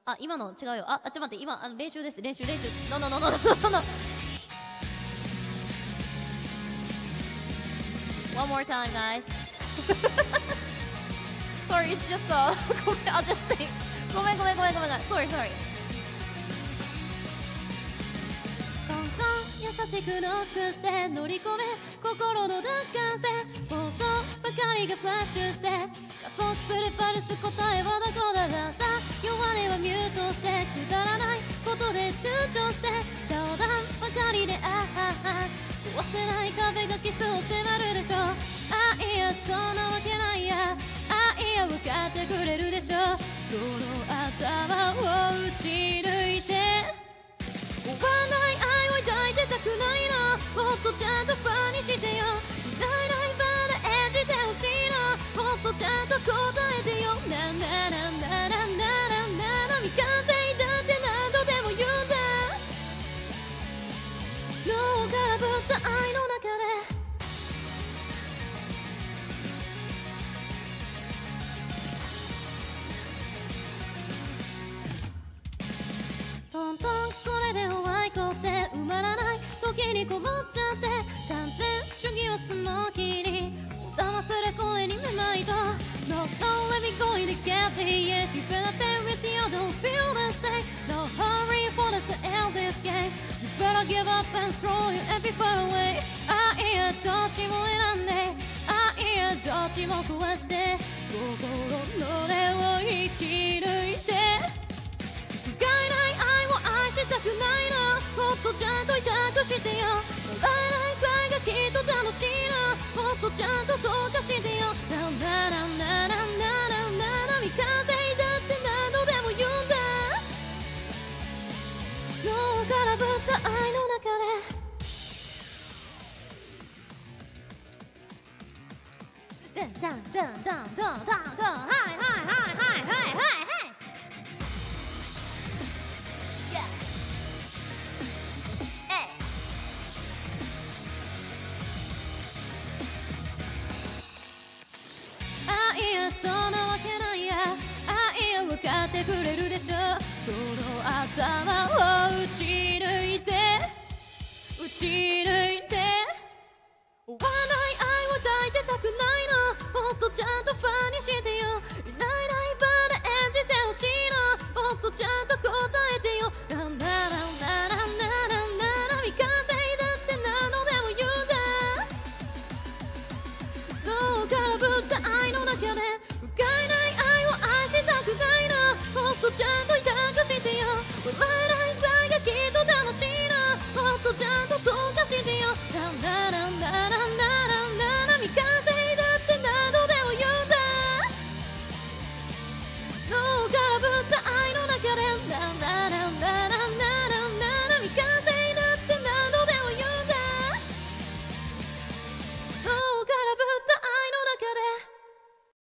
あ、今の違うよ。ちょっと待って、今練習です。練習。No no no no no no no One more time, guys. Sorry, it's justごめん、I'll just think. ごめん。Sorry. コンコン優しくノックして乗り込め心の奪還性放送ばかりがフラッシュして加速するパルス答えはどこだがさ弱音はミュートしてくだらないことで躊躇して冗談ばかりで壊せない壁がキスを迫るでしょいやそんなわけないやいや分かってくれるでしょその頭を打ち抜いて終わらない愛を抱いてたくないのもっとちゃんとファンにしてよないバーで演じてほしいのもっとちゃんと答えてよな未完成だって何度でも言うんだ脳からぶった愛の中でトントンそれでおあいこって埋まらない時にこもっちゃって完全主義はスモーキーに騙され声にめまいと No, let me go in to get the If you better stay with you, don't feel the same No hurry for us to end this game You better give up and throw your empty far away いやどっちも選んでいやどっちも壊して心の根を引き抜いて不甲斐ない愛を愛したくないのもっとちゃんと痛くしてよ笑えないくらいがきっと楽しいのもっとちゃんと溶かしてよ未完成だって何度でも言うんだ脳からぶった愛の中でダンはいいやそんなわけないやいや分かってくれるでしょその頭を打ち抜いて